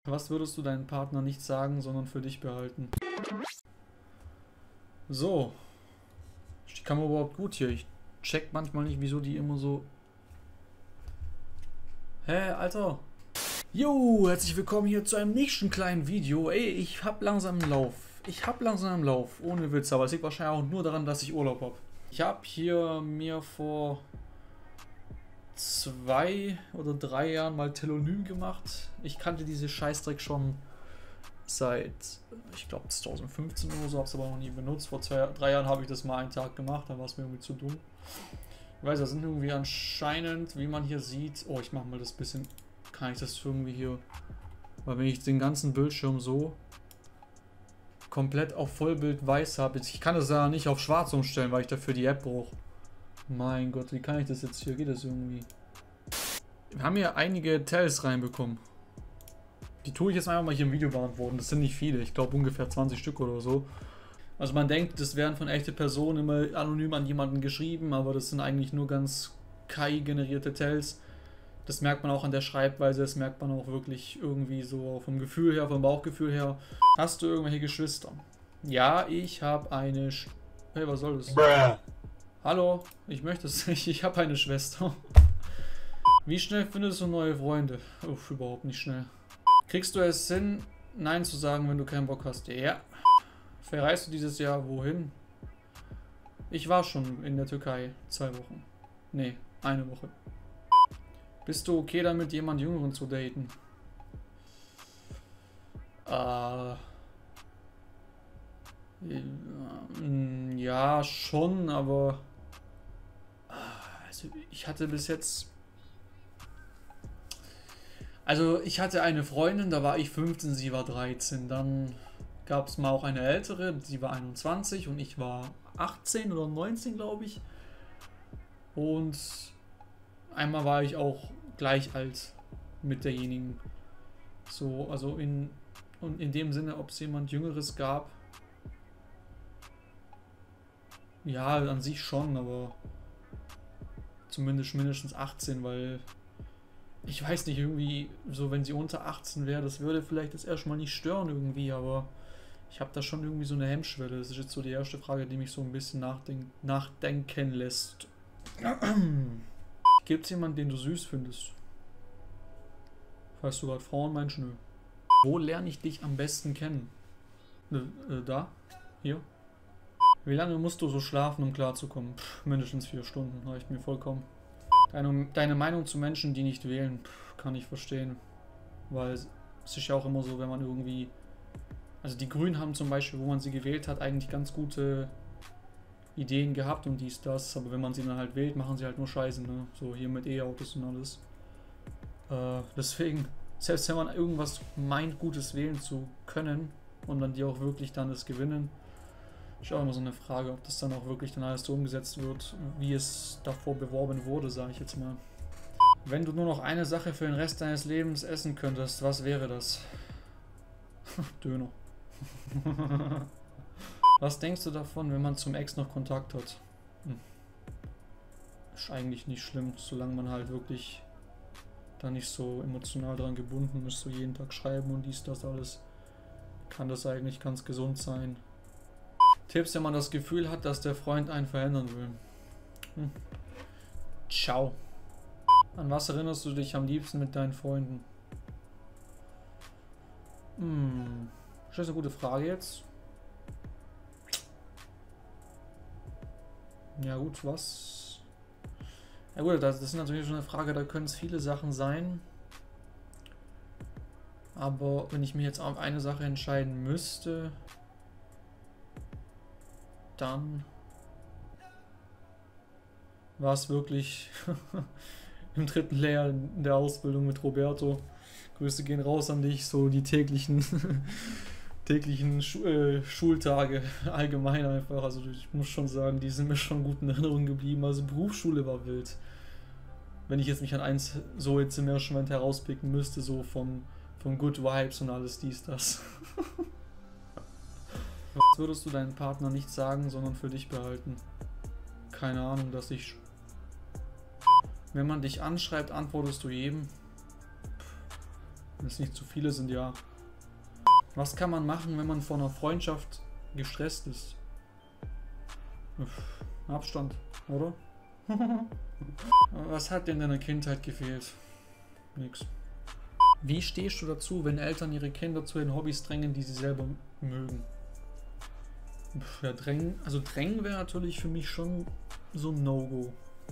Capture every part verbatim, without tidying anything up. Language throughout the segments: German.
Was würdest du deinem Partner nicht sagen, sondern für dich behalten? So. Ist die Kamera überhaupt gut hier? Ich check manchmal nicht, wieso die immer so... Hä, Alter? Jo, herzlich willkommen hier zu einem nächsten kleinen Video. Ey, ich hab langsam einen Lauf. Ich hab langsam einen Lauf. Ohne Witz, aber es liegt wahrscheinlich auch nur daran, dass ich Urlaub habe. Ich habe hier mir vor zwei oder drei Jahren mal Telonym gemacht. Ich kannte diese Scheißdreck schon seit, ich glaube, zwanzig fünfzehn oder so, habe es aber noch nie benutzt. Vor zwei, drei Jahren habe ich das mal einen Tag gemacht, dann war es mir irgendwie zu dumm. Ich weiß, das sind irgendwie anscheinend, wie man hier sieht, oh, ich mache mal das bisschen, kann ich das irgendwie hier, weil wenn ich den ganzen Bildschirm so komplett auf Vollbild weiß habe, ich kann das ja nicht auf schwarz umstellen, weil ich dafür die App brauche. Mein Gott, wie kann ich das jetzt hier? Geht das irgendwie? Wir haben hier einige Tells reinbekommen. Die tue ich jetzt einfach mal hier im Video beantworten. Das sind nicht viele, ich glaube ungefähr zwanzig Stück oder so. Also man denkt, das wären von echten Personen immer anonym an jemanden geschrieben, aber das sind eigentlich nur ganz K I-generierte Tells. Das merkt man auch an der Schreibweise, das merkt man auch wirklich irgendwie so vom Gefühl her, vom Bauchgefühl her. Hast du irgendwelche Geschwister? Ja, ich habe eine... Sch hey, was soll das? Bruh. Hallo, ich möchte es nicht, ich habe eine Schwester. Wie schnell findest du neue Freunde? Uff, überhaupt nicht schnell. Kriegst du es hin, Nein zu sagen, wenn du keinen Bock hast? Ja. Verreist du dieses Jahr wohin? Ich war schon in der Türkei, zwei Wochen. Nee, eine Woche. Bist du okay damit, jemand Jüngeren zu daten? Äh... Ja, schon, aber... Also ich hatte bis jetzt... Also ich hatte eine Freundin, da war ich fünfzehn, sie war dreizehn. Dann gab es mal auch eine ältere, sie war einundzwanzig und ich war achtzehn oder neunzehn, glaube ich. Und einmal war ich auch gleich alt mit derjenigen. So, also in, und in dem Sinne, ob es jemand Jüngeres gab. Ja, an sich schon, aber zumindest mindestens achtzehn, weil ich weiß nicht, irgendwie so, wenn sie unter achtzehn wäre, das würde vielleicht das erstmal nicht stören irgendwie, aber ich habe da schon irgendwie so eine Hemmschwelle. Das ist jetzt so die erste Frage, die mich so ein bisschen nachdenk nachdenken lässt. Gibt es jemanden, den du süß findest? Falls du gerade Frauen meinst, nö. Wo lerne ich dich am besten kennen? Äh, äh, da? Hier? Wie lange musst du so schlafen, um klarzukommen? Pff, mindestens vier Stunden, reicht mir vollkommen. Deine, deine Meinung zu Menschen, die nicht wählen, pff, kann ich verstehen. Weil es ist ja auch immer so, wenn man irgendwie... Also die Grünen haben zum Beispiel, wo man sie gewählt hat, eigentlich ganz gute Ideen gehabt und dies, das. Aber wenn man sie dann halt wählt, machen sie halt nur Scheiße, ne? So hier mit E-Autos und alles. Äh, deswegen, selbst wenn man irgendwas meint, Gutes wählen zu können und dann die auch wirklich dann das gewinnen, ist auch immer so eine Frage, ob das dann auch wirklich dann alles so umgesetzt wird, wie es davor beworben wurde, sage ich jetzt mal. Wenn du nur noch eine Sache für den Rest deines Lebens essen könntest, was wäre das? Döner. Was denkst du davon, wenn man zum Ex noch Kontakt hat? Hm. Ist eigentlich nicht schlimm, solange man halt wirklich da nicht so emotional dran gebunden ist, so jeden Tag schreiben und dies, das alles, kann das eigentlich ganz gesund sein. Tipps, wenn man das Gefühl hat, dass der Freund einen verändern will. Hm. Ciao. An was erinnerst du dich am liebsten mit deinen Freunden? Hm. Das ist eine gute Frage jetzt. Ja gut, was? Ja gut, das ist natürlich schon eine Frage, da können es viele Sachen sein. Aber wenn ich mich jetzt auf eine Sache entscheiden müsste, dann war es wirklich im dritten Lehrjahr in der Ausbildung mit Roberto. Grüße gehen raus an dich, so die täglichen täglichen Schu äh, Schultage allgemein einfach. Also ich muss schon sagen, die sind mir schon gut in Erinnerung geblieben. Also Berufsschule war wild. Wenn ich jetzt mich an eins so jetzt im ersten Moment herauspicken müsste, so vom, vom Good Vibes und alles dies, das. Was würdest du deinem Partner nicht sagen, sondern für dich behalten? Keine Ahnung, dass ich... Wenn man dich anschreibt, antwortest du jedem. Wenn es nicht zu viele sind, ja. Was kann man machen, wenn man vor einer Freundschaft gestresst ist? Uff, Abstand, oder? Was hat dir in deiner Kindheit gefehlt? Nix. Wie stehst du dazu, wenn Eltern ihre Kinder zu den Hobbys drängen, die sie selber mögen? Uff, ja, drängen, also drängen wäre natürlich für mich schon so ein No-Go.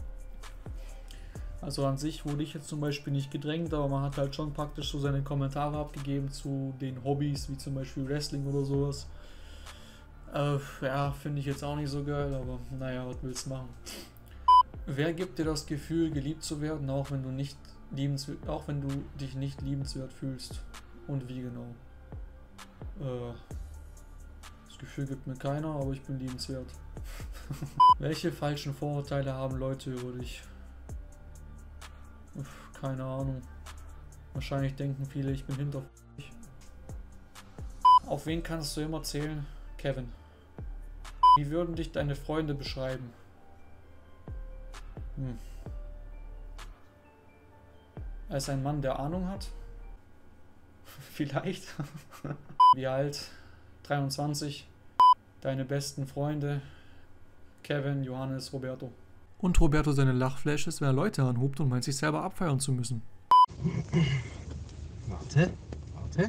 Also an sich wurde ich jetzt zum Beispiel nicht gedrängt, aber man hat halt schon praktisch so seine Kommentare abgegeben zu den Hobbys, wie zum Beispiel Wrestling oder sowas. Äh, ja, finde ich jetzt auch nicht so geil, aber naja, was willst du machen? Wer gibt dir das Gefühl, geliebt zu werden, auch wenn du nicht liebenswert, auch wenn du dich nicht liebenswert fühlst? Und wie genau? Äh, das Gefühl gibt mir keiner, aber ich bin liebenswert. Welche falschen Vorurteile haben Leute über dich? Uff, keine Ahnung. Wahrscheinlich denken viele, ich bin hinter. Auf wen kannst du immer zählen? Kevin. Wie würden dich deine Freunde beschreiben? Hm. Als ein Mann, der Ahnung hat? Vielleicht. Wie alt? dreiundzwanzig. Deine besten Freunde? Kevin, Johannes, Roberto. Und Roberto seine Lachflashes, wenn er Leute anhubt und meint, sich selber abfeiern zu müssen. Warte, warte.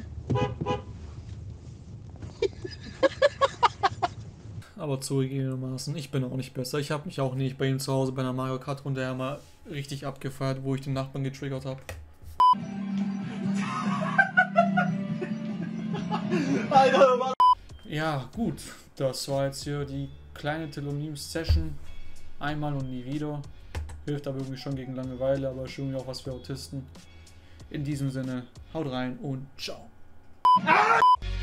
Aber zugegebenermaßen, ich bin auch nicht besser. Ich habe mich auch nicht bei ihm zu Hause bei einer Mario Kart Runde ja mal richtig abgefeiert, wo ich den Nachbarn getriggert habe. Ja, gut. Das war jetzt hier die kleine Telonym-Session. Einmal und nie wieder. Hilft aber irgendwie schon gegen Langeweile, aber ist irgendwie auch was für Autisten. In diesem Sinne, haut rein und ciao.